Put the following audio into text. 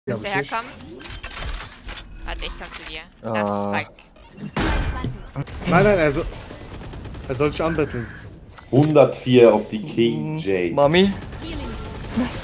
Willst du ich herkommen? Warte, ich komm zu dir. Ah. Ach, fuck. Nein, er soll dich anbetteln. 104 auf die KJ. Mami?